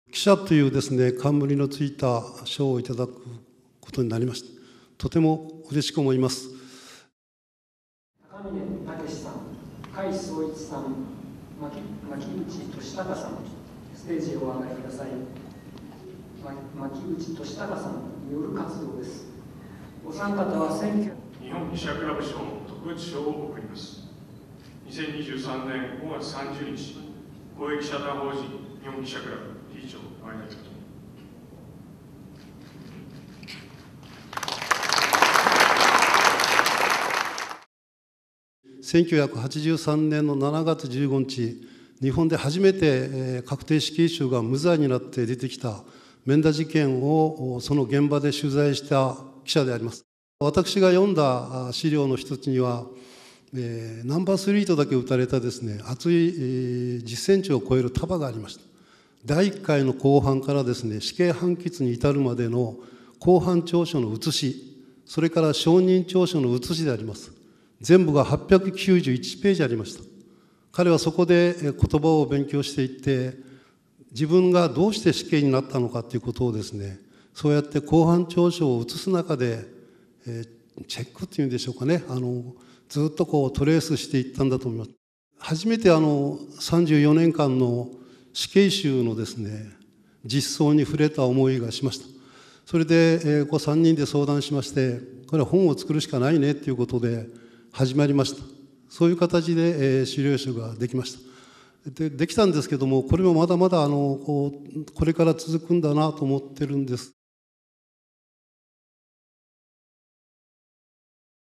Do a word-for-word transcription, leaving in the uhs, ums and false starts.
記者というですね、冠のついた賞をいただくことになりました。とても嬉しく思います。 高峰武さん、甲斐壮一さん、牧内俊孝さん、ステージへお上がりください。牧内俊孝さんによる活動です。お三方は選挙日本記者クラブ賞特別賞を贈ります。にせんにじゅうさんねんごがつさんじゅうにち、公益社団法人日本記者クラブ理事長前田君。 せんきゅうひゃくはちじゅうさんねんのしちがつじゅうごにち、日本で初めて確定死刑囚が無罪になって出てきた免田事件をその現場で取材した記者であります。私が読んだ資料の一つには、えー、ナンバースリーとだけ打たれたですね、厚い、えー、じゅっセンチを超える束がありました。だいいっかいの公判からですね、死刑判決に至るまでの公判調書の写し、それから証人調書の写しであります。全部がはっぴゃくきゅうじゅういちページありました。彼はそこで言葉を勉強していって、自分がどうして死刑になったのかということをですね、そうやって公判調書を写す中で、えー、チェックっていうんでしょうかね、あのずっとこうトレースしていったんだと思います。初めてあのさんじゅうよねんかんの死刑囚のですね、実相に触れた思いがしました。それで、えー、こうさんにんで相談しまして、これは本を作るしかないねということで始まりました。そういう形で、えー、資料集ができました。で、できたんですけども、これもまだまだあのこうこれから続くんだなと思ってるんです。